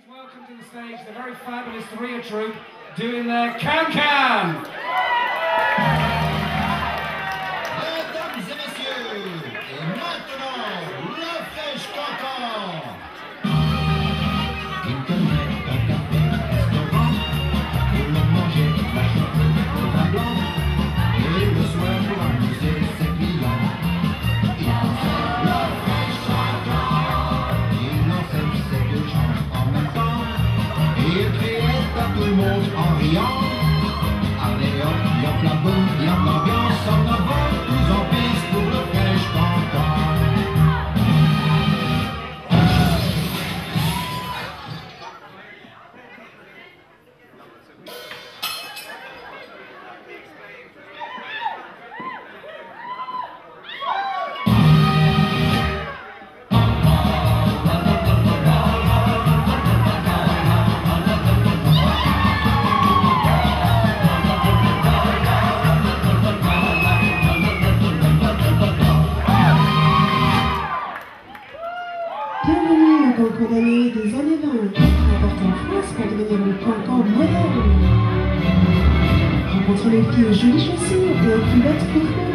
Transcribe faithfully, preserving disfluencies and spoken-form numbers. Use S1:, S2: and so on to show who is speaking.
S1: Welcome to the stage, the very fabulous three troupe doing their Can Can.
S2: Mesdames et messieurs, et maintenant, la fraîche cancan. Il connaît un café, restaurant, où l'on mangeait la chocolat au vin blanc, et le soir pour amuser ses clients, il pensait la fraîche cancan. Il enseigne ses deux chants en même temps, et il criait à tout le monde en riant. Allez hop, yop la boum, yop l'ambiance, en avant, tous en piste pour le fraîche cancan.
S3: Bienvenue au concours d'année des années vingt, apporté en France pour devenir le cancan moderne. Rencontrez les filles aux jolies chaussures et aux culottes pour